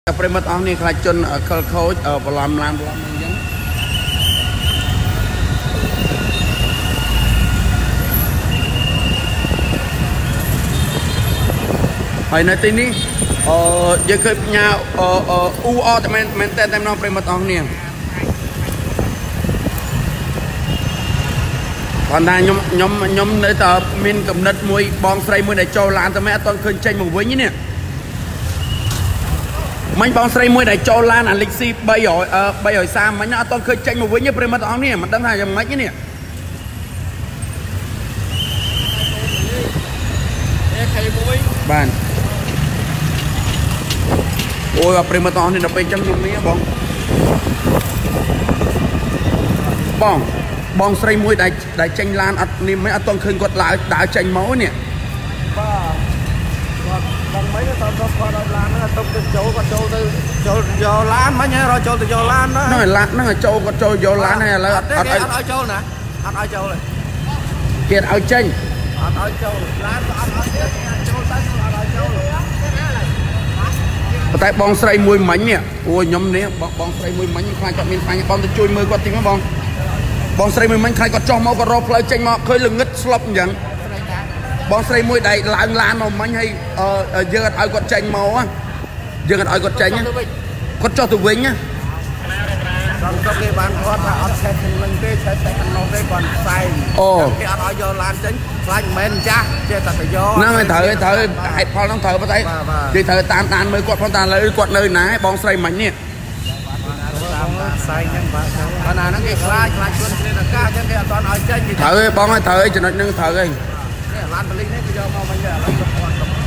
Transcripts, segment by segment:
ប្រិមត្តអស់នេះខ្លាចជនខលខូចបន្លំឡានបន្លំអញ្ចឹងហើយនៅទីនេះយើងឃើញផ្ញើអ៊ូអតែមែនតែម្ដងប្រិមត្តអស់នេះគាត់ថាខ្ញុំនៅតែមានកំណត់មួយបងស្រីមួយដែលចូលឡានតែមិនអត់ឃើញចេញមកវិញនេះមិញបងស្រីមួយដែលចូលឡានអាលិចស៊ី330មិញអត់ឃើញចេញមកវិញទេប្រិមត្តអស់នេះមិនដឹងថាយ៉ាងម៉េចនេះបាទអូយប្រិមត្តអស់នេះដល់ពេលចឹងយំនេះបងស្រីមួយដែលចេញឡានអត់នេះមិនអត់ឃើញគាត់ដើរចេញមកនេះបាទបងមិនទៅគាត់ដល់ឡានហ្នឹងទៅចូលគាត់ចូលទៅយកឡានមិញរកចូលទៅយកឡានហ្នឹងឡានហ្នឹងចូលគាត់ចូលយកឡានហើយឥឡូវអត់ឲ្យចូលណាអត់ឲ្យចូលទេគេឲ្យចេញអត់ឲ្យចូលឡានក៏អត់ឲ្យទៀតចូលទៅអត់ឲ្យចូលតែបងស្រីមួយមិញនេះអូខ្ញុំនេះបងស្រីមួយមិញខ្លាចគាត់មានខ្លាញ់បងទៅជួយមើលគាត់តិចមកបងស្រីមួយមិញខ្លាចគាត់ចុះមកគាត់រកផ្លូវចេញមកឃើញល្ងឹតស្លុបអញ្ចឹងបងស្រីមួយដែលឡើងឡានមកមិញហើយយើងអត់ឲ្យគាត់ចេញមកយើងអត់ឲ្យគាត់ចេញគាត់ចុះទៅវិញណាដល់ទៅគេបានគាត់ថាអត់ឆេះនឹងទេឆេះតែក្នុងនោះទេគាត់ផ្សាយអូគេអត់ឲ្យយកឡានចេញខ្លាចមិនមែនចាស់ចេះតែទៅយកហ្នឹងហើយត្រូវហេតុផលហ្នឹងត្រូវប៉ុន្តែគេត្រូវតាមដានមើលគាត់ផងតាឥឡូវគាត់នៅណាបងស្រីមិញនេះផ្សាយហ្នឹងបាទប៉ុន្តែហ្នឹងគេខ្លាចខ្លួនគ្នាអាកាសអញ្ចឹងគេអត់ឲ្យចេញត្រូវហេបងហើយត្រូវហេចំណុចហ្នឹងត្រូវហេឡានបលិញនេះគេយកមកវិញឥឡូវគាត់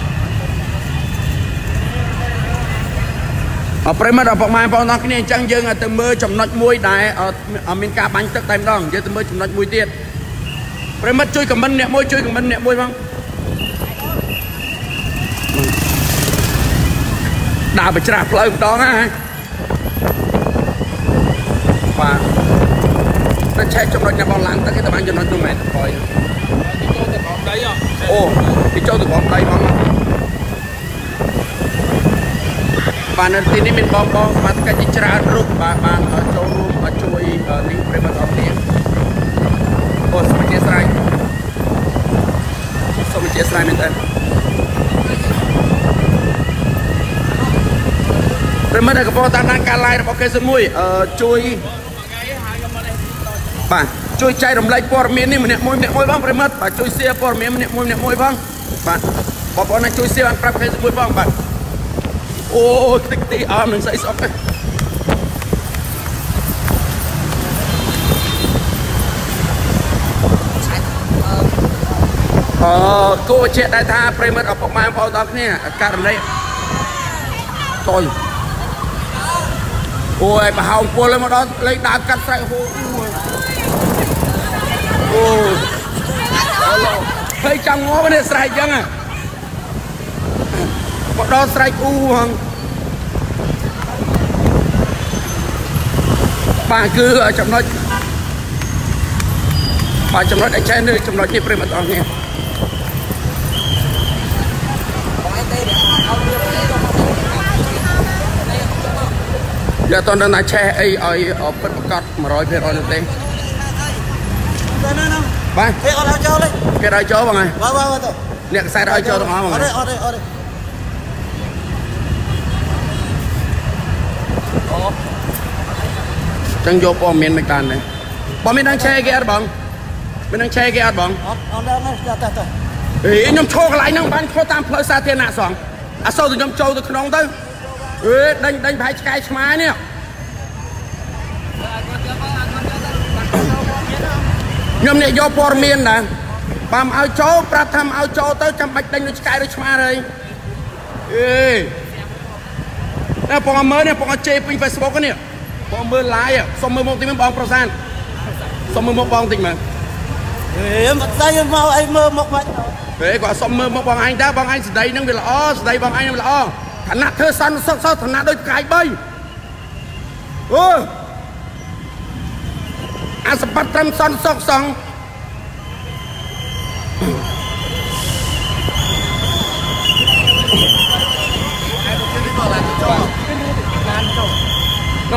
ប្រិមត្តអពុកម៉ែបងប្អូនគ្នាអញ្ចឹងយើងទៅមើលចំណុចមួយដែលមានការបាញ់ទឹកតែម្ដងយើងទៅមើលចំណុចមួយទៀតប្រិមត្តជួយខមមិនអ្នកមួយជួយខមមិនអ្នកមួយបងដើរបច្ច្រាស់ផ្លូវម្ដងណាបាទតែឆែកចំណុចអ្នកបងឡើងទឹកគេទៅបានចំណុចនោះមែនថយចូលទៅក្រោមដីអូគេចូលទៅក្រោមដីបងបាទនៅទីនេះមានបងសមាជិកជាច្រើនរូបបានចូលរួមជួយនេះប្រិមត្តអស់គ្នាអូសូមអធិស្ឋានមែនតើប្រិមត្តដែលកំពុងតាមដានការ live របស់ KS1 ជួយបាទជួយចែករំលែកព័ត៌មាននេះម្នាក់មួយបងប្រិមត្តបាទជួយ share ព័ត៌មានម្នាក់មួយបងបាទបងប្អូនជួយ share បានប្រាប់ KS1 បងបាទអូតិចទីអមនឹងស្អីស្អប់គួរជាដែរថាប្រិមត្តឪពុកម៉ែបងប្អូនទាំងគ្នាករណីតយអូយប្រហោងពលមកដល់លេងដើរកាត់ស្រែកហូអូហើយចាំងល់នេះស្រែកចឹងមកដល់ស្រែកអ៊ូហ្នឹងបាទគឺចំណុចដែលចែកនៅចំណុចនេះប្រិមត្តអស់គ្នាយកតទៅណាឆេះអីឲ្យពិតប្រកប 100% នោះទេបាទគេអត់ឲ្យចូលទេគេឲ្យចូលបងហើយបាទទៅអ្នកខ្សែឲ្យចូលទាំងអស់បងអត់ទេចឹងយកព័ត៌មានមិនតាន់ទេបងមាននឹងឆេះគេអត់បងមាននឹងឆេះគេអត់បងអត់ដល់នេះចាតើខ្ញុំឈរកន្លែងហ្នឹងបានឈរតាមផ្លូវសាធារណៈសងអត់សូវទៅខ្ញុំចូលទៅក្នុងទៅដេញប្រហែលឆ្កែឆ្មានេះខ្ញុំនេះយកព័ត៌មានដែរបើមិនឲ្យចូលប្រាប់ថាមិនឲ្យចូលទៅចាំបាច់ដេញដូចឆ្កែដូចឆ្មាហើយតែបងមើលនេះបងជេពេញ Facebook នេះបងមើល live សុំមើលមកតិចមើលបងប្រសានសុំមើលមកបងតិចមើលមិនស្ដីមកអីមើលមកមិនគាត់សុំមើលមកបងឯងតើបងឯងស្ដីហ្នឹងវាល្អស្ដីបងឯងហ្នឹងល្អឋានៈធ្វើសន្តិសុខឋានៈដូចផ្កាយ3អូអាសបត្តិត្រឹមសន្តិសុខសង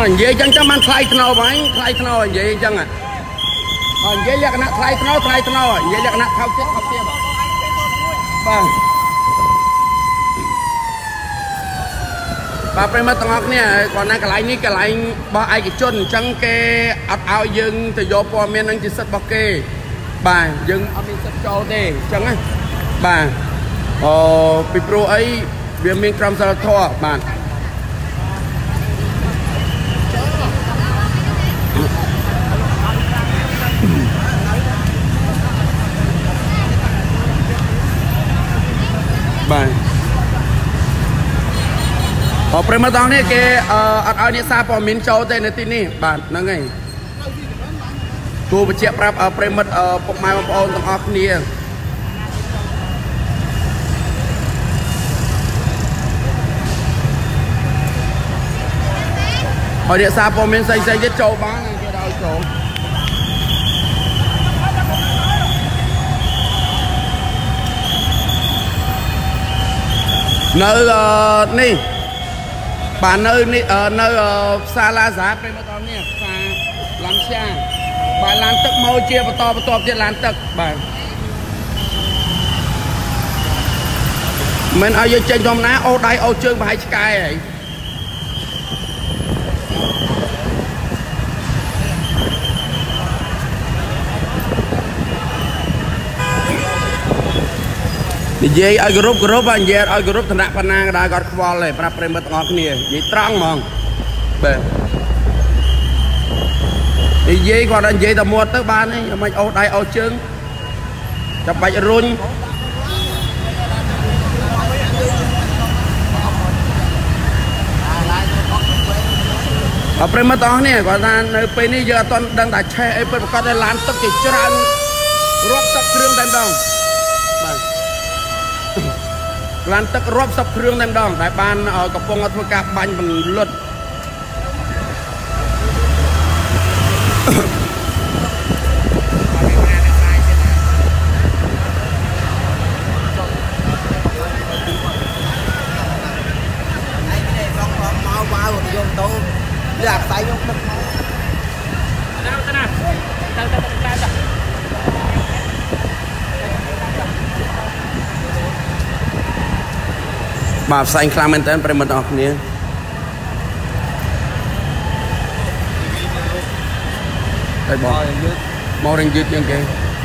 vậy chẳng chẳng mang khai thao vậy khai thao vậy chẳng à vậy là cái nát khai thao vậy là cái nát thao tiếp vâng bà phải mất ngọc nè còn cái lại bà ai cái chân chẳng cái áo dương từ vô qua miền anh chỉ sắt bọc kê bà dương ở miền sắt cho thế chẳng á bà pro ấy việc miền Nam Sa Thọ bà bàประมาณตอนนี้แกเอาเนี่ยซาปอมินโจเตในที่นี่บาทนั่งไงตัวประเจี๊ยบปรับประมาณปกไม้มาปอนต้องออกนี่เอาเนี่ยซาปอมินใส่จะโจบ้างแกเอาโจเนื้อนี่bà nơi nơi xa la giá bên đó nè xa làm xa bà làm tức môi chia và to chia làm tức bà mình ở dưới trên trong ná ô đáy ô chương và hai sky ấy dây ở group anh dây ở group thành phần năng đã gọi qua lại para prem ngọc nè dây trăng mong bề dây còn anh dây tầm một tới ba này mày ô đai ô trứng chập bạch run ở prem ngọc nè còn nơi bên này giờ toàn đang tại xe ấy bên có đây làm tất cả trăng rót tất riêng đàn đồng làm tất rót sập riêng đàn đồng đại ban ở cặp phong ở thua cặp bánh bằng luật bà xanh khám bên tên phải mất học nè đây bỏ màu đen dứt như kia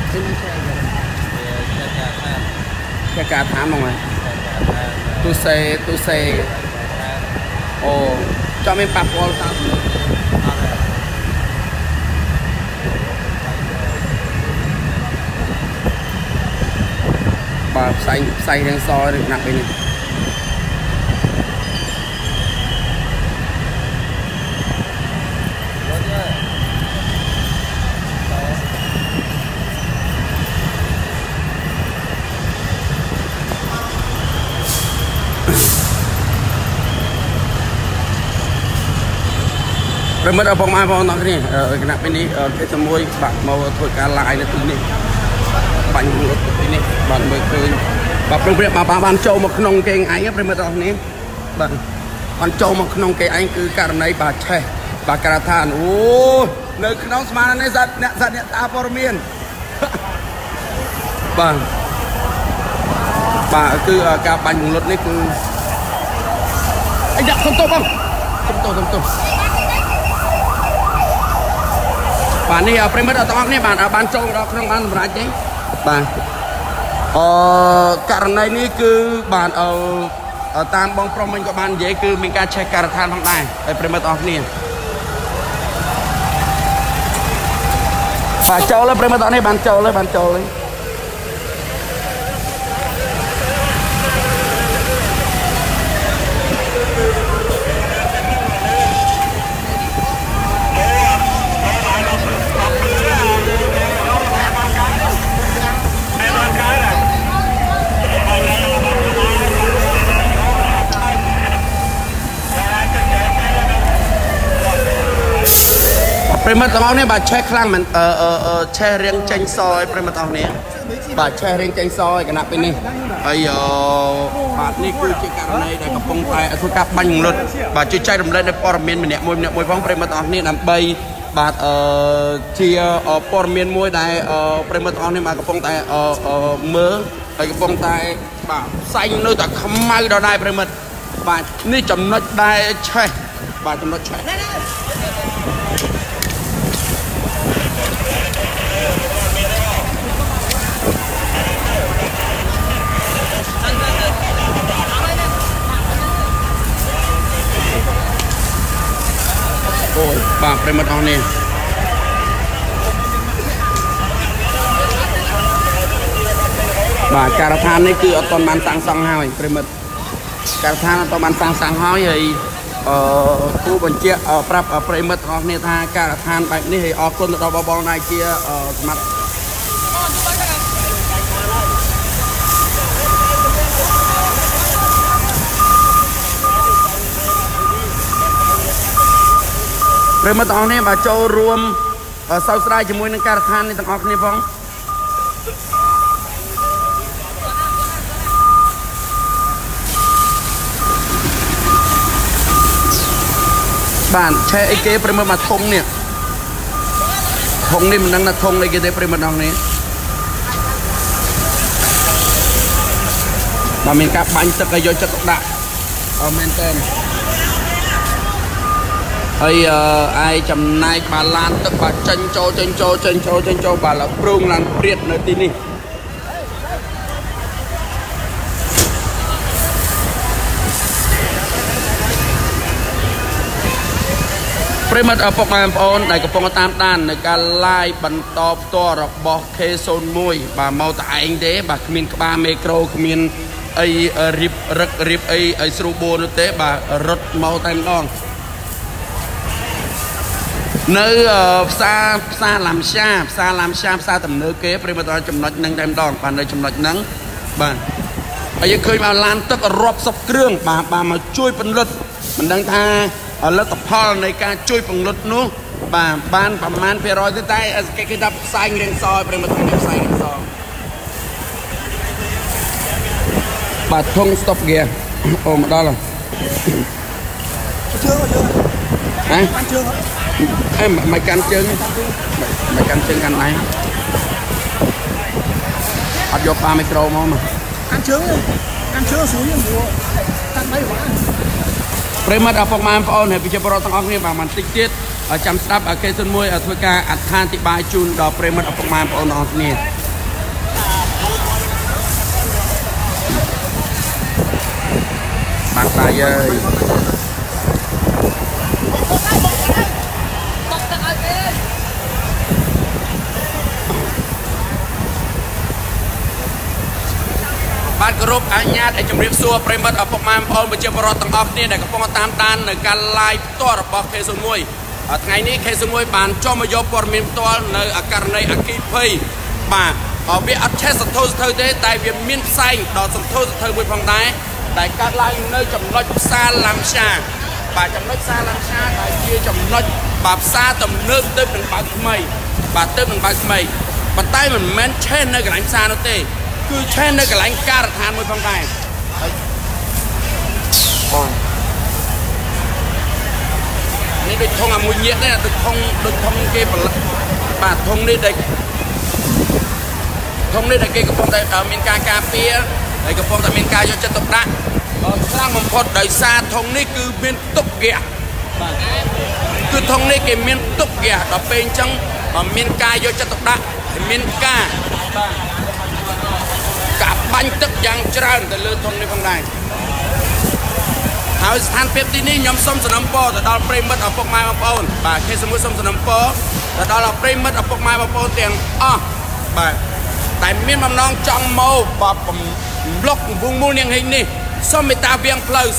cái cả thám không ạ tôi xe ồ cho mình bạc vô sao bà xanh đang soi được nặng bên này rồi mất ở phòng ai phòng nó cái này cái nắp bênนี้cái sầm môi bạn màu thôi cả lại là từ này bạn ngược từ này bạn mới khơi bạn trong việc mà bạn trâu một nòng cây ấy rồi mất ở này bạn trâu một nòng cây anh cứ cả này bà che bà cả than ô nơi nòng smart này giật apormiên bà cứ cả bánh lột này cứ anh đặt không tốt không không tốt bạn này phải mất ở tóc này bạn trông đó không bạn ra chứ bạn cả này ní cứ bạn ở tam bông pro mình có bạn dễ cứ mình ca check cả than bằng này phải mất tóc này bạn trâu lên phải mất tóc này bạn trâu lên Prima tao này bà che khăn mình che riêng tranh soi prima tao này bà che riêng trên soi cái nắp bên này bây giờ bà này cứ chỉ cả này để gặp phong tay thôi các bánh lật bà chơi chơi đầm lên để por miên mình nè môi phong prem mặt này làm bay bà chia por miên môi đây prem mặt này mà gặp phong tay mớ gặp phong tay bà xanh nơi ta không may đó đây prem mặt bà này chấm nó đây chơi bà chấm nó chơi ôi bà phải mất on nè bà cà than này cứ ở toàn bàn sang sang hai phải mất cà than ở toàn bàn sang sang hai thì khu bên kia ở prap ở phải mất on nè tha cà than bài này thì ở con ở bao bao này kia mặt rồi mà tao này bà châu rùm sau sai chỉ muốn nâng cà than này tao học này phong bản che cái phần mà thông nè thông này mình đang là thông này cái phần mà đằng này mà mình cắt bánh tất cả vô chất đạm men tên hay ai chầm nay bà lan tức bà chân châu bà là prung lan priệt nơi tin đi Primat ở phong em ôn này có phong tam đan này cả lai bắn to to rồi bỏ khe son môi bà mau tại anh thế bà miền ba micro miền ai rip ai srubo nó thế bà rất mau tay đòn nơi xa làm xa tầm nơi kế Primat ở chấm nói nâng tay đòn bà nơi chấm nói nắng bà ở dưới khơi mà lan tức rộp sọc krương bà mà chui phần lật mình đang tha ở lớp tập hall này ca chui phần lật nữa bà ban man phê rồi tới tay cái đập xanh lên soi Primat đập xanh lên soi bà thông stop gear ôm đó là chưa em mày canh chân canh này áp vô 3 micro mà canh chướng xuống mua canh mấy quả Primat ở phòng man phone này bây giờ pro tăng óc này bà mình tích tiết ở chăm sóc ở cây xuân môi ở thôi ca ăn than thì bài chun đò Primat ở phòng man phone nó này bạn bài ơi bạn group anh nhát để chấm riêng xua Primat ở phòng man phone bây giờ pro tăng óc này để có phong tam tanในการไลฟ์ตัวរបស់ K 01ថ្ងៃនេះ K 01បានចុះមកយកព័ត៌មានផ្ទាល់នៅអាករណីអគិភ័យបាទវាអត់ឆេះសន្ធោសន្ធៅទេតែវាមានផ្សែងដល់សន្ធោសន្ធៅមួយផងដែរដែលកាត់ឡើងនៅចំណុចផ្សារឡាំសាបាទចំណុចផ្សារឡាំសាដែលជាចំណុចបាទផ្សារទំនើបទៅនឹងបើកថ្មីបាទទៅនឹងបើកថ្មីប៉ុន្តែមិនមែនឆេះនៅកន្លែងផ្សារនោះទេគឺឆេះនៅកន្លែងការដ្ឋានមួយផងដែរនេះដូចធំអាមួយញៀកដែរដូចធំគេផលិតបាទធំនេះដែលគេកំពុងតែមានការការពារហើយកំពុងតែមានការយកចិត្តទុកដាក់ខ្លាំងបំផុតដោយសារធំនេះគឺមានទុកហ្គាសបាទគឺធំនេះគេមានទុកហ្គាសដល់ពេលអញ្ចឹងមានការយកចិត្តទុកដាក់មានការបាញ់ទឹកយ៉ាងច្រើនទៅលើធំនេះផងដែរហើយស្ថានភាពទីនេះខ្ញុំសូមសំណូមពរទៅដល់ប្រិមិត្តឪពុកម៉ែបងប្អូនបាទគេសូមសំណូមពរទៅដល់ប្រិមិត្តឪពុកម៉ែបងប្អូនទាំងអស់បាទតែមានបំណងចង់មកបាទបំលុកវងមូលនាងហេងនេះសូមមេត្តាវៀងផ្លូវ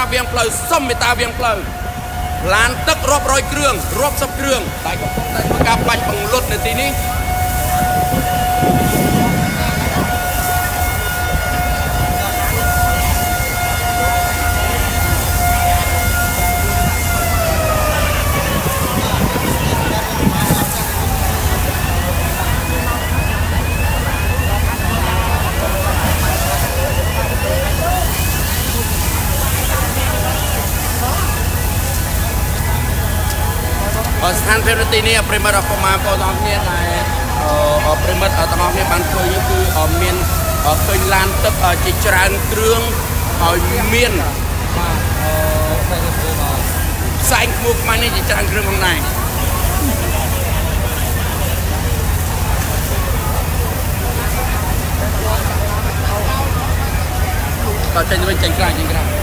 ឡានទឹករាប់រយគ្រឿងរាប់សិបគ្រឿងតែកំពុងតែធ្វើការបាញ់បង្លត់នៅទីនេះស្ថានភាពទីនេះប្រិមិត្តរបស់ម៉ាបងប្អូនគ្នាដែលប្រិមិត្តទាំងអស់គ្នាបានឃើញគឺមានឃើញឡានទឹកជាច្រើនគ្រឿងហើយមានផ្សែងខ្មុកខ្មាញ់នេះជាច្រើនគ្រឿងផងដែរក៏ចេញទៅវិញចេញក្រៅ